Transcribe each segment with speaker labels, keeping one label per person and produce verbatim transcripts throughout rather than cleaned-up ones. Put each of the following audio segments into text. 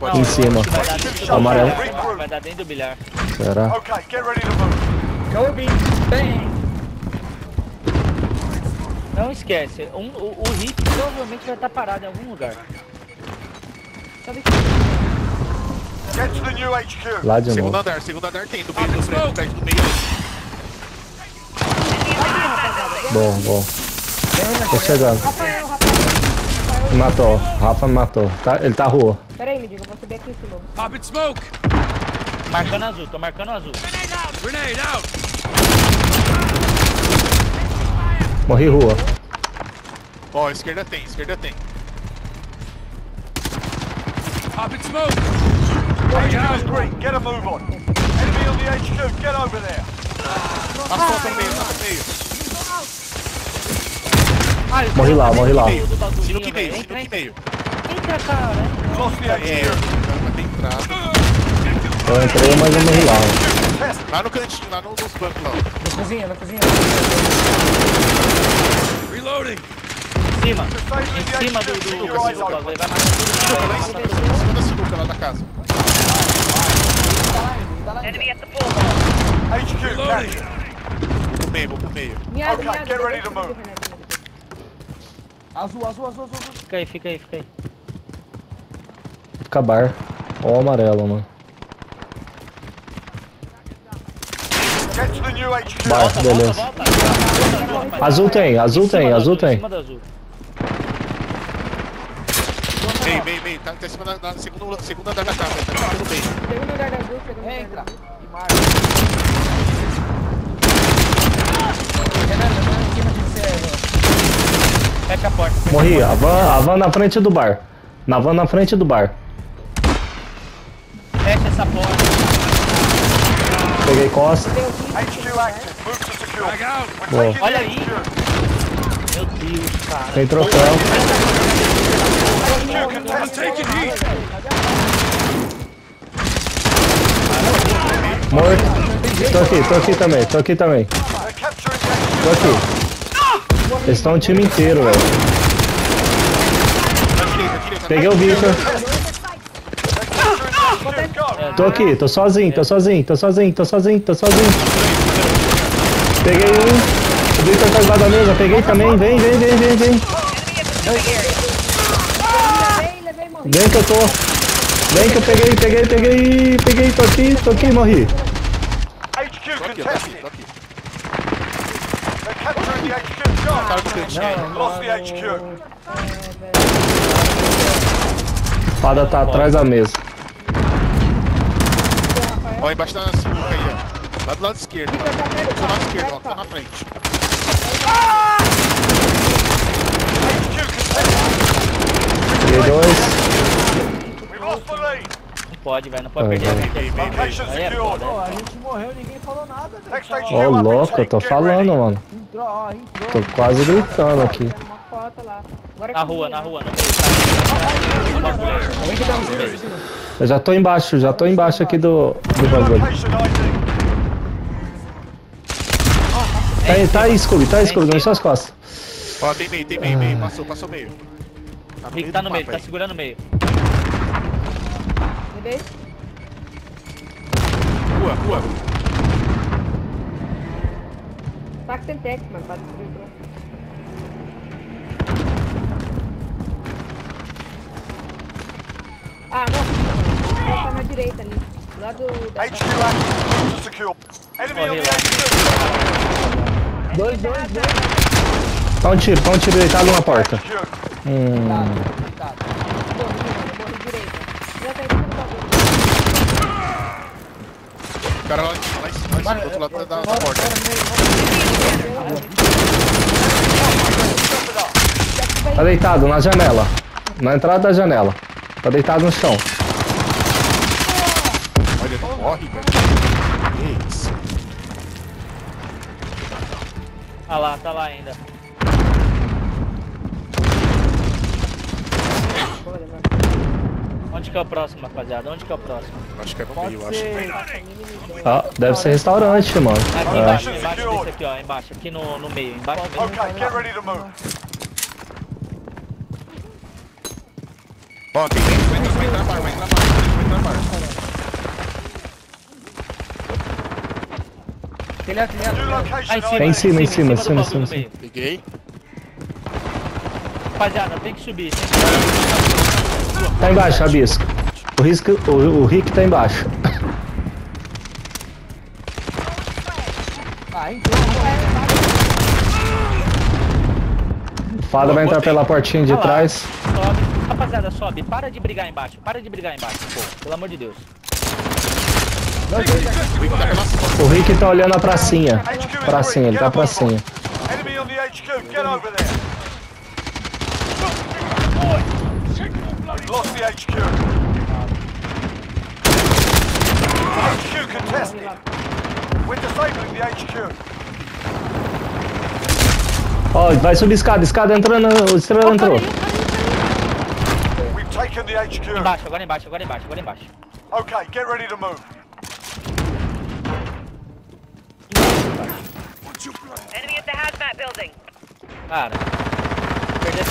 Speaker 1: pode
Speaker 2: Em
Speaker 1: ir.
Speaker 2: cima.
Speaker 3: Vai dar dentro do
Speaker 2: Amarelo.
Speaker 3: bilhar. Vai dar dentro do bilhar.
Speaker 2: Será?
Speaker 4: Okay, get ready to move.
Speaker 5: Kobe, bang!
Speaker 3: Não esquece, um, o, o Rick provavelmente vai estar parado em algum lugar. Sabe que...
Speaker 4: Get to the new H Q.
Speaker 2: Lá de
Speaker 1: Segundo
Speaker 2: novo.
Speaker 1: andar, segundo andar tem, do meio, do prédio, do prédio, do meio.
Speaker 2: Bom, bom. Tô chegando.
Speaker 6: Rafael, Rafael. Rafael.
Speaker 2: Me matou. Rafa me matou. Tá, ele tá rua.
Speaker 6: Pera aí, me diga, eu vou subir aqui em cima.
Speaker 5: Pop it smoke!
Speaker 3: Marcando azul, tô marcando azul.
Speaker 5: Grenade out!
Speaker 2: Morri rua.
Speaker 1: Ó, esquerda tem, esquerda tem.
Speaker 5: Pop it smoke!
Speaker 4: H Q's green, get a move on. Enemy on the H Q, get over there.
Speaker 1: Passou, tá no meio, tá no meio.
Speaker 3: Ah,
Speaker 2: Morri lá, morri lá.
Speaker 3: do bagulhinho,
Speaker 1: Sino que meio,
Speaker 3: velho.
Speaker 1: sino
Speaker 3: Entra,
Speaker 1: que
Speaker 3: entra.
Speaker 1: meio.
Speaker 3: Entra, cara.
Speaker 4: Lost the H
Speaker 1: É,
Speaker 4: Q.
Speaker 1: o cara vai ter entrado.
Speaker 2: Eu entrei, mas eu morri lá.
Speaker 1: Lá no cantinho, lá no- nos bancos lá.
Speaker 5: Na cozinha, na cozinha. Reloading!
Speaker 3: Em cima. Em cima do, do, do, do bagulho. Vai matar tudo.
Speaker 1: Sinuca, lá em cima, em cima da sinuca lá da casa.
Speaker 4: H Q captured.
Speaker 1: Pro meio, vou pro meio.
Speaker 6: Miado,
Speaker 4: Okay,
Speaker 6: miado.
Speaker 4: get ready to move.
Speaker 5: Azul, azul, azul, azul.
Speaker 3: Fica aí, fica aí, fica aí.
Speaker 2: Fica bar. Ó o amarelo, mano.
Speaker 4: Get to the new H Q.
Speaker 2: Bar,
Speaker 3: Volta,
Speaker 2: beleza.
Speaker 3: volta, volta.
Speaker 2: Azul tem, azul
Speaker 3: Em cima
Speaker 2: tem,
Speaker 3: do
Speaker 2: azul
Speaker 3: Em
Speaker 2: tem.
Speaker 3: cima do azul.
Speaker 1: Meio, meio, meio. Tá, tá em cima da, na segunda, segunda andar da casa. Tá em cima do meio.
Speaker 6: Segundo lugar da azul, segundo lugar
Speaker 5: Entra!
Speaker 6: da azul.
Speaker 5: E marca. Renan, Renan, em cima de você, Renan.
Speaker 3: Fecha a porta. fecha
Speaker 2: Morri.
Speaker 3: a
Speaker 2: A van, a van na frente do bar. Na van na frente do bar.
Speaker 3: porta. Fecha essa porta.
Speaker 2: Peguei costa.
Speaker 4: H Q active. Move to secure.
Speaker 5: Back out!
Speaker 4: We're
Speaker 2: Boa.
Speaker 4: taking
Speaker 3: Olha
Speaker 4: the
Speaker 3: aí.
Speaker 4: H Q.
Speaker 3: Meu Deus, cara.
Speaker 2: Tem troféu.
Speaker 5: I'm taking heat!
Speaker 2: Morto. Tô aqui, tô aqui também, tô aqui também.
Speaker 4: They're capturing the H Q.
Speaker 2: Tô aqui. Eles estão o time inteiro, velho.
Speaker 1: Na direita, direita.
Speaker 2: Peguei o Victor.
Speaker 4: They're capturing the H Q. Go.
Speaker 2: Tô aqui, tô sozinho, tô sozinho, tô sozinho, tô sozinho, tô sozinho. Peguei um. O Victor tá debaixo da mesa, peguei também. Vem, vem, vem, vem, vem.
Speaker 6: Levei, levei, morri.
Speaker 2: Vem que eu tô. Vem que eu peguei, peguei, peguei, peguei, tô aqui, tô aqui, morri.
Speaker 4: H Q
Speaker 1: Tô aqui, ó, tô aqui,
Speaker 4: contested.
Speaker 1: tô aqui.
Speaker 4: They're capturing the H Q.
Speaker 1: Cara
Speaker 4: Go.
Speaker 1: do cantinho aí.
Speaker 4: Lost the H Q.
Speaker 2: Espada tá atrás da mesa.
Speaker 1: Ó, embaixo da sinuca aí, ó. Lá do lado esquerdo. Lá. Tô do lado esquerdo, ó. Tô na frente.
Speaker 2: Peguei dois.
Speaker 4: We lost the lead.
Speaker 3: Não pode, velho. Não pode
Speaker 2: Ah,
Speaker 3: perder a
Speaker 2: vai.
Speaker 3: vida.
Speaker 4: Location
Speaker 3: Aí é
Speaker 4: secured.
Speaker 3: foda.
Speaker 5: Pô, a gente morreu, ninguém falou nada, velho.
Speaker 4: Next H Q
Speaker 2: Ô,
Speaker 4: up and
Speaker 2: louco, eu tô
Speaker 4: take. Get ready.
Speaker 2: falando, mano.
Speaker 5: Entrou, ó, entrou.
Speaker 2: Tô quase gritando aqui.
Speaker 6: Tirando uma foto lá. Agora
Speaker 3: Na
Speaker 6: que
Speaker 3: rua,
Speaker 6: eu vi,
Speaker 3: na
Speaker 6: né?
Speaker 3: rua, no meio. Tá?
Speaker 5: Alguém que dá um tiro, tiro.
Speaker 2: Eu já tô embaixo, já tô embaixo aqui do, do bagulho.
Speaker 4: Location I D.
Speaker 2: Tá aí, tá aí, Scooby, tá aí, Scooby, nas suas costas.
Speaker 1: Ó, tem meio, tem meio, meio. Passou, passou meio. Tá
Speaker 3: Rick tá no
Speaker 1: do
Speaker 3: meio,
Speaker 1: mapa
Speaker 3: tá
Speaker 1: aí.
Speaker 3: segurando o meio.
Speaker 6: Levei.
Speaker 1: Rua, rua.
Speaker 6: Tac tem tex, mano, pra destruir o troço. Ah, não. Ela tá na direita ali. Lá do... Da...
Speaker 4: H Q active. Move to secure. Enemy on the H Q.
Speaker 5: Dois, dois, dois.
Speaker 2: Tá um tiro, tá um tiro deitado na porta.
Speaker 4: H Q.
Speaker 2: Hum.
Speaker 5: Coitado.
Speaker 6: Morri, mano, morri direita. Já tá em cima do bagulho.
Speaker 1: O cara lá, lá em cima, lá em cima, do outro lado da, da porta.
Speaker 2: Tá deitado na janela. Na entrada da janela. Tá deitado no chão.
Speaker 1: Olha, não morre, velho. Que isso?
Speaker 3: Ah lá, tá lá ainda. Onde que é o próximo, rapaziada? Onde que é o próximo?
Speaker 1: Acho que é no
Speaker 5: Pode
Speaker 1: meio, eu acho.
Speaker 5: ser.
Speaker 2: Ah, deve ser restaurante, mano.
Speaker 3: Aqui
Speaker 2: É.
Speaker 3: embaixo, embaixo desse aqui, ó. Embaixo, aqui no, no meio. Embaixo mesmo.
Speaker 4: Okay, get ready to move.
Speaker 1: Ó, tem dentro, vai entrar, vai entrar bar, vai entrar bar.
Speaker 5: Telhado, telhado,
Speaker 4: New
Speaker 5: telhado.
Speaker 4: location
Speaker 3: Aí em cima,
Speaker 2: Tem em cima, em cima, em
Speaker 3: do
Speaker 2: cima, em
Speaker 3: bagulho
Speaker 2: cima,
Speaker 3: no meio.
Speaker 1: Peguei.
Speaker 3: Rapaziada, tem que subir. Tem que subir.
Speaker 2: Tá embaixo, Rabisco. O, risco, o, o Rick tá embaixo.
Speaker 5: Ah, entrou.
Speaker 2: Fada vai entrar pela portinha de
Speaker 3: Olha lá,
Speaker 2: trás.
Speaker 3: Sobe. Rapaziada, sobe. Para de brigar embaixo. Para de brigar embaixo, pô. Pelo amor de Deus.
Speaker 2: O Rick tá olhando a pracinha. Pracinha, ele tá pracinha.
Speaker 4: Enemy on the H Q, get over there. We've lost the H Q. H Q contested. We're disabling the H Q.
Speaker 2: Ó, vai subir escada, escada entrando, o estrela entrou.
Speaker 4: We've taken the H Q.
Speaker 3: Embaixo, agora embaixo, agora embaixo, agora embaixo.
Speaker 4: Okay, get ready to move.
Speaker 7: Enemy at the hazmat building.
Speaker 3: Cara. Perder.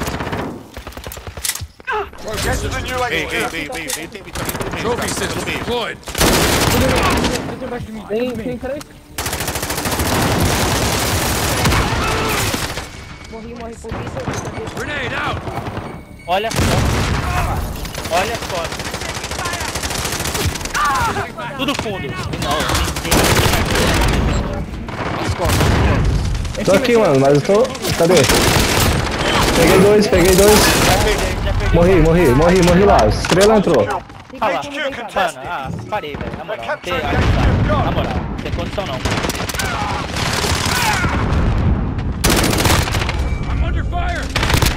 Speaker 4: Get to the new
Speaker 1: Vem,
Speaker 4: H
Speaker 1: vem,
Speaker 4: Q.
Speaker 1: vem, vem, vem, tem tem tem meio. Trophy system deployed.
Speaker 5: Entrou embaixo de mim. Tem, tem, peraí.
Speaker 6: Morri, morri por isso.
Speaker 1: Grenade out.
Speaker 3: Olha só. Olha só. Tudo fundo.
Speaker 2: Tô aqui, mano, mas eu tô. Cadê? Peguei dois, peguei dois. Morri, morri, morri, morri lá. Estrela entrou.
Speaker 3: Ah lá.
Speaker 4: H Q
Speaker 3: Mano,
Speaker 4: contested.
Speaker 3: ah, parei, velho. Na moral, não tem,
Speaker 4: Capture the H Q.
Speaker 3: na
Speaker 4: Go.
Speaker 3: moral, não tem condição não.
Speaker 1: I'm under fire.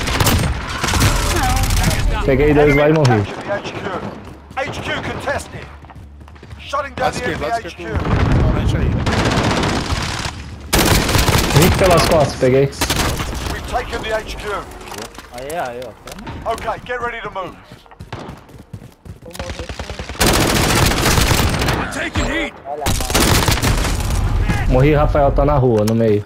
Speaker 2: Peguei dois lá e
Speaker 4: Enemy
Speaker 2: morri.
Speaker 4: captured the H Q. H Q contested. Shutting down
Speaker 1: Lado
Speaker 4: the
Speaker 1: esquerdo,
Speaker 4: enemy
Speaker 1: lado
Speaker 4: H
Speaker 1: esquerdo
Speaker 4: Q.
Speaker 1: do restaurante aí.
Speaker 2: Rick pelas costas, peguei.
Speaker 4: We've taken the H Q.
Speaker 3: Aí, aí, ó.
Speaker 4: Okay, get ready to move.
Speaker 1: I'm taking heat.
Speaker 2: Morri, Rafael tá na rua, no meio.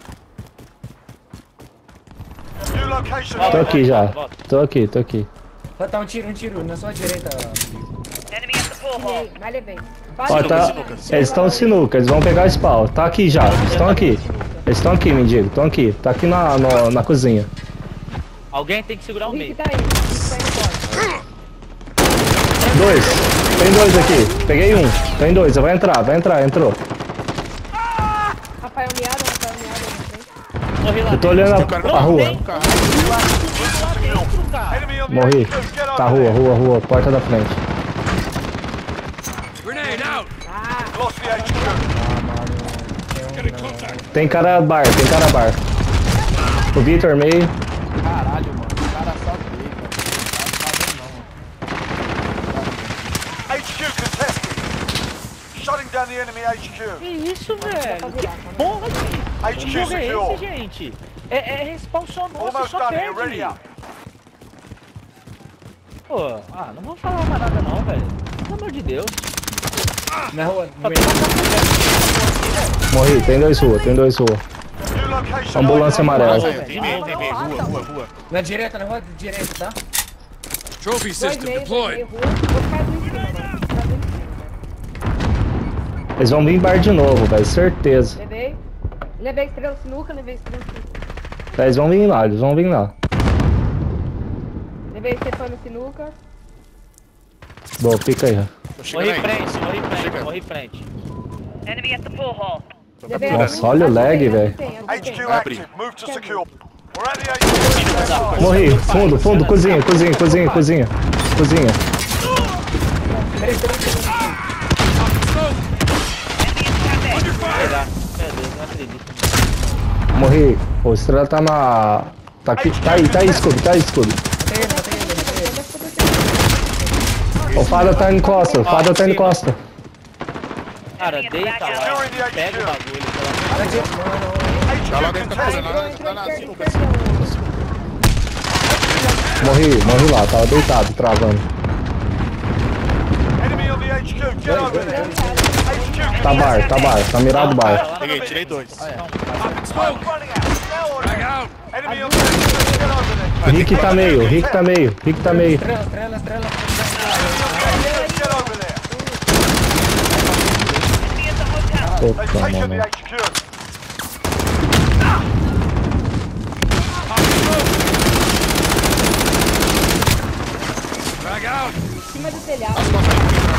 Speaker 4: New location.
Speaker 2: Tô aqui já. Tô aqui, tô aqui.
Speaker 5: Vai dar um tiro, um tiro na sua direita.
Speaker 7: Enemy at the pool hall.
Speaker 6: Mas levei.
Speaker 2: Ó, tá. Eles estão sinuca, eles vão pegar spawn. Tá aqui já, estão aqui. Eles estão aqui, mendigo, estão aqui. Tá aqui na, no- na cozinha.
Speaker 3: Alguém tem que segurar
Speaker 6: O
Speaker 3: o
Speaker 6: Rick
Speaker 3: meio.
Speaker 6: tá aí. O Rick tá indo embora.
Speaker 2: Dois. Tem dois aqui. Peguei um. Tem dois, vai entrar, vai entrar, entrou.
Speaker 6: Rafael miado, Rafael miado. não tem?
Speaker 3: Morri lá.
Speaker 2: Eu tô olhando a, a rua.
Speaker 3: Tem carro. Lá dentro, cara.
Speaker 4: Enemy on the
Speaker 2: Morri.
Speaker 4: H Q. Get over
Speaker 2: Tá, rua,
Speaker 4: there.
Speaker 2: rua, rua, porta da frente.
Speaker 1: Grenade out.
Speaker 4: Lost the H Q.
Speaker 2: Tem cara bar, tem cara bar. O Vitor meio.
Speaker 5: Caralho, mano. O cara só veio, cara. Não tá
Speaker 4: H Q contested. Shutting down the enemy H Q.
Speaker 3: Que isso, velho?
Speaker 6: Pra
Speaker 3: Que
Speaker 6: virar,
Speaker 3: porra de
Speaker 4: H
Speaker 3: que
Speaker 4: Q
Speaker 3: jogo é esse,
Speaker 4: secure.
Speaker 3: gente? É, é respawn só nosso,
Speaker 4: Almost
Speaker 3: só
Speaker 4: done here. Ready
Speaker 3: perde.
Speaker 4: up.
Speaker 3: Pô, ah, não vou falar mais nada não, velho. Pelo amor de Deus.
Speaker 5: Na rua,
Speaker 3: Só
Speaker 5: no
Speaker 3: tem
Speaker 5: meio.
Speaker 3: uma
Speaker 2: Morri, tem dois rua, tem dois rua.
Speaker 4: New location.
Speaker 2: Ambulância amarela.
Speaker 1: Vem, vem, vem, vem, rua, rua, rua.
Speaker 5: Na direita, na rua direita, tá?
Speaker 1: Trophy
Speaker 6: Dois
Speaker 1: system
Speaker 6: meios,
Speaker 1: deployed.
Speaker 6: meio rua. Vou ficar do em cima agora. Vou ficar do em cima.
Speaker 2: Eles vão vir bar de novo, velho, certeza.
Speaker 6: Levei. Levei estrela sinuca, levei estrela sinuca.
Speaker 2: Eles vão vir lá, eles vão vir lá.
Speaker 6: Levei Stefano sinuca.
Speaker 2: Boa, fica aí.
Speaker 1: Tô
Speaker 3: Morri
Speaker 1: chegando
Speaker 3: em
Speaker 1: aí.
Speaker 3: frente, morri em frente,
Speaker 1: Chega.
Speaker 3: morri em frente.
Speaker 7: Enemy at the pool hall.
Speaker 6: Levei
Speaker 2: Nossa,
Speaker 6: azul,
Speaker 2: olha o
Speaker 6: azul
Speaker 2: lag,
Speaker 6: tem,
Speaker 2: velho.
Speaker 6: azul tem, azul
Speaker 4: H
Speaker 6: tem.
Speaker 4: Q active. Move to secure. We're at the H Q.
Speaker 2: Morri, fundo, fundo, cozinha, cozinha, cozinha, cozinha. Cozinha.
Speaker 3: Pegar. Meu Deus, não acredito.
Speaker 2: Morri. O estrela tá na. Tá aqui, tá aí, tá aí, Scooby, tá aí, Scooby.
Speaker 5: Matei ele, matei ele, matei ele.
Speaker 2: O Fada tá em costa, o Fada tá em costa.
Speaker 3: Cara, deita lá. Pega o bagulho, pelo amor
Speaker 5: Tá aqui.
Speaker 1: Tá lá
Speaker 4: H Q
Speaker 1: dentro da
Speaker 4: contested.
Speaker 1: coisa, lá na- lá na sinuca.
Speaker 2: Morri, morri lá, tava deitado, travando.
Speaker 4: Enemy on the H Q. Get over there. H Q
Speaker 2: Tá bar, tá bar, tá mirado bar.
Speaker 1: Peguei, tirei dois.
Speaker 4: running out. Now on
Speaker 1: Frag
Speaker 4: it.
Speaker 1: out.
Speaker 4: Enemy on the H Q. Get over there.
Speaker 2: Rick tá meio, Rick tá meio, Rick tá meio.
Speaker 5: Estrela, estrela, estrela.
Speaker 4: Get over there.
Speaker 7: Enemy at the hotel.
Speaker 4: They've
Speaker 2: Puta,
Speaker 4: taken the
Speaker 2: mano.
Speaker 4: H Q.
Speaker 1: Drag out.
Speaker 6: Em cima do telhado.
Speaker 1: As costas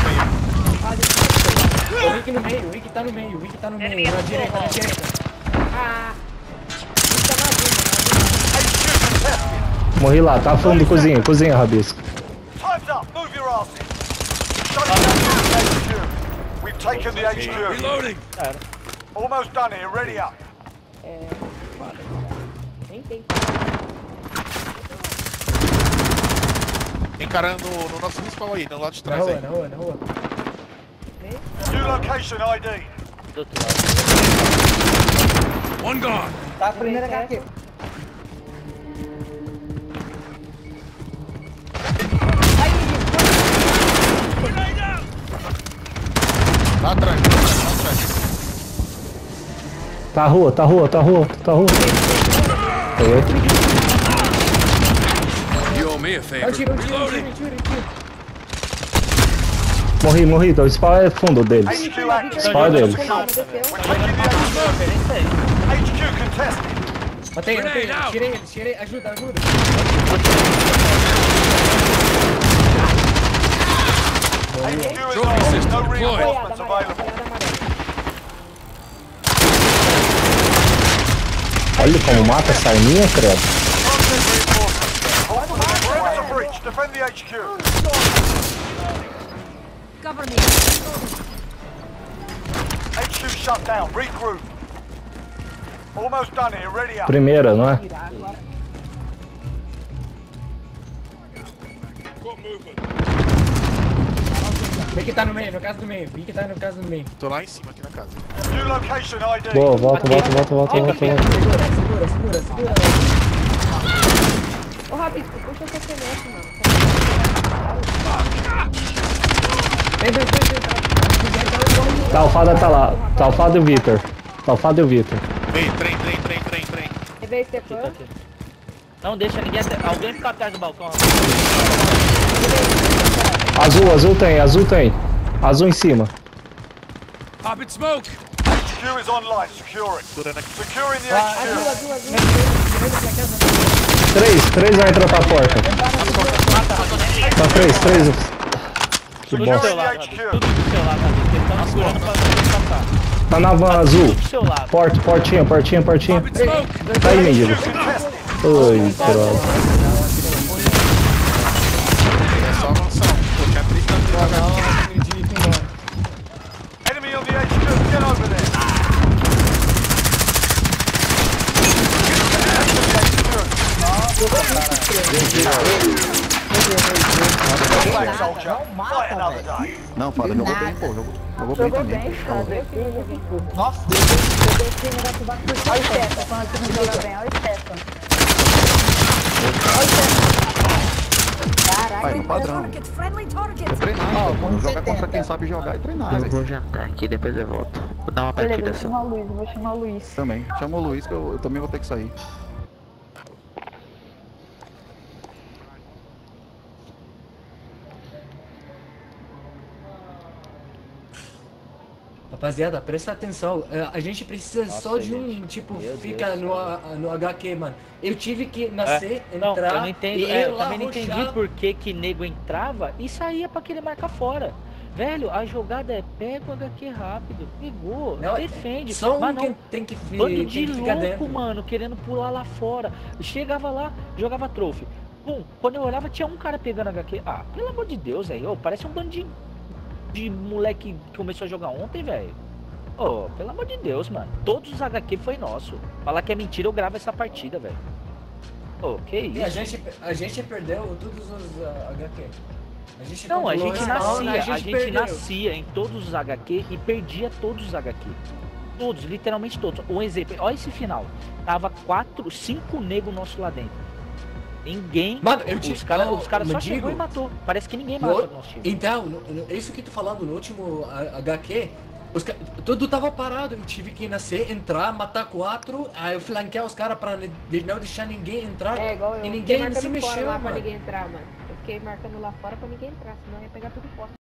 Speaker 1: aí,
Speaker 5: O Rick no meio, o Rick tá no meio, o Rick tá no meio.
Speaker 7: Enemy
Speaker 5: Na
Speaker 7: at the
Speaker 5: direita,
Speaker 7: full
Speaker 5: na
Speaker 7: hall.
Speaker 5: direita.
Speaker 6: Ah. Isso tá vazio,
Speaker 4: H Q contested.
Speaker 2: Morri lá, tá fundo, cozinha, cozinha, Rabisco.
Speaker 4: Time's up. Move your asses. Shut down the H Q. We've taken the H Q.
Speaker 1: Reloading.
Speaker 3: Cara,
Speaker 4: Almost done here. Ready up.
Speaker 6: É. Nem tem.
Speaker 1: Encarando no nosso respawn aí, no lado de
Speaker 5: Na
Speaker 1: trás
Speaker 5: rua,
Speaker 1: aí.
Speaker 5: na rua, na rua.
Speaker 4: New location I D.
Speaker 3: do outro lado.
Speaker 1: One gone.
Speaker 5: Tá a primeira H Q.
Speaker 1: Lá atrás, lá atrás, lá atrás.
Speaker 2: Tá a rua, tá a rua, tá a rua, tá a rua. Peguei.
Speaker 1: You owe me a favor.
Speaker 5: Tiro, tiro, tiro, tiro, tiro, tiro.
Speaker 2: Morri, morri. O spawn é fundo deles.
Speaker 4: H Q active.
Speaker 2: Spawn é deles.
Speaker 4: We're taking the H Q. H Q contested.
Speaker 5: Matei, matei, tirei ele, tirei, ajuda, ajuda.
Speaker 4: H Q is on. No reinforcements available.
Speaker 2: Olha como mata essa arminha, credo.
Speaker 4: We're in the breach. Defend the H Q.
Speaker 6: Cover me.
Speaker 4: H Q shut down. Regroup. Almost done here. Ready up.
Speaker 2: Primeira, não é?
Speaker 5: Vem que tá no meio, no caso do meio. Vem que tá no caso do meio.
Speaker 1: Tô lá em cima, aqui na casa.
Speaker 4: New location I D.
Speaker 2: Boa, volta, volta, volta, volta, volta, volta.
Speaker 5: Segura, segura, segura, segura.
Speaker 6: Ô, Rabisco, puxa essa semente, mano.
Speaker 5: Vem, vem, vem, vem.
Speaker 2: Talfada tá lá. Talfada e o Victor. Talfada e o Victor.
Speaker 1: Vem, trem, trem, trem, trem, trem.
Speaker 6: Rever Stefan.
Speaker 3: Não deixa ninguém até... Alguém ficar atrás do balcão.
Speaker 2: Azul, azul tem, azul tem. Azul em cima.
Speaker 1: Pop it smoke.
Speaker 4: H Q is online. Securing.
Speaker 1: Segurando aqui.
Speaker 4: Securing the H Q.
Speaker 6: Azul, azul, azul.
Speaker 2: Três, três vai entrar pra porta. Tá três, três. Que
Speaker 3: Tudo do
Speaker 2: bosta.
Speaker 3: seu lado, Rabisco. Tudo do seu lado, Rabisco. Eles estão segurando pra você passar.
Speaker 2: Tá na van azul.
Speaker 3: Tudo do seu lado.
Speaker 2: Porta, portinha, portinha, portinha.
Speaker 1: Pop it smoke.
Speaker 2: Tá aí, mendigo.
Speaker 4: H Q contested.
Speaker 2: Oi, troll.
Speaker 1: É só avançar. Pô, tinha três cantos lá.
Speaker 4: Enemy on the H Q. Get over there. Back, soldier. Fight another day.
Speaker 8: Não, Fada, jogou bem, pô. Jogou, jogou bem
Speaker 6: Jogou
Speaker 8: também.
Speaker 6: bem, cara.
Speaker 5: Nossa,
Speaker 6: Olha o Stefan, aqui não joga bem. Olha o Stefan. Caraca,
Speaker 8: Vai, no padrão. É treinar, pô. Jogar contra quem sabe jogar e treinar,
Speaker 3: Eu
Speaker 8: velho.
Speaker 3: vou jantar aqui, depois eu volto. Vou dar uma
Speaker 6: beleza,
Speaker 3: partida
Speaker 6: vou
Speaker 3: só.
Speaker 6: chamar o Luiz, vou chamar o Luiz.
Speaker 8: Também. Chama o Luiz que eu, eu também vou ter que sair.
Speaker 5: rapaziada, presta atenção. É, a gente precisa só de um,
Speaker 3: gente.
Speaker 5: tipo,
Speaker 3: Meu
Speaker 5: fica
Speaker 3: Deus.
Speaker 5: no, a- no H Q, mano. Eu tive que nascer,
Speaker 3: É, não,
Speaker 5: entrar
Speaker 3: eu não entendo.
Speaker 5: e
Speaker 3: É,
Speaker 5: ir
Speaker 3: eu
Speaker 5: lá
Speaker 3: também não entendi
Speaker 5: rushar.
Speaker 3: por que que nego entrava e saía pra querer marcar fora. Velho, a jogada é pega o H Q rápido, pegou,
Speaker 5: Não,
Speaker 3: defende.
Speaker 5: Só um
Speaker 3: mas
Speaker 5: que
Speaker 3: não,
Speaker 5: tem que, fi-
Speaker 3: bando
Speaker 5: tem
Speaker 3: de
Speaker 5: que ficar
Speaker 3: louco,
Speaker 5: dentro.
Speaker 3: mano, querendo pular lá fora. Chegava lá, jogava trophy. Pum, quando eu olhava tinha um cara pegando H Q. Ah, pelo amor de Deus, velho. Ô, parece um bando de, de moleque que começou a jogar ontem, velho. Ô, pelo amor de Deus, mano. Todos os H Q foi nosso. Falar que é mentira, eu gravo essa partida, velho. Ô, que
Speaker 5: E a
Speaker 3: isso?
Speaker 5: gente, a gente perdeu todos os uh, H Q. A gente
Speaker 3: Não, a
Speaker 5: controlou
Speaker 3: gente
Speaker 5: o respawn,
Speaker 3: nascia, a gente
Speaker 5: perdeu.
Speaker 3: nascia em todos os H Q e perdia todos os H Q. Todos, literalmente todos. Um exemplo, olha esse final. Tava quatro, cinco negros nossos lá dentro. Ninguém.
Speaker 5: Mano, eu te-
Speaker 3: os caras
Speaker 5: eu-
Speaker 3: os cara
Speaker 5: eu
Speaker 3: só
Speaker 5: digo-
Speaker 3: chegou e matou. Parece que ninguém
Speaker 5: No-
Speaker 3: matou o nosso time.
Speaker 5: Então, no, no, isso que tu falando no último a- H Q, os, ca- tudo tava parado, eu tive que nascer, entrar, matar quatro, aí eu flanquear os caras pra ne- de- não deixar ninguém entrar
Speaker 6: É, igual eu.
Speaker 5: e
Speaker 6: Fiquei
Speaker 5: ninguém
Speaker 6: marcando
Speaker 5: se
Speaker 6: fora
Speaker 5: mexeu,
Speaker 6: lá pra
Speaker 5: mano.
Speaker 6: ninguém entrar, mano. Eu fiquei marcando lá fora pra ninguém entrar, senão ia pegar tudo fora.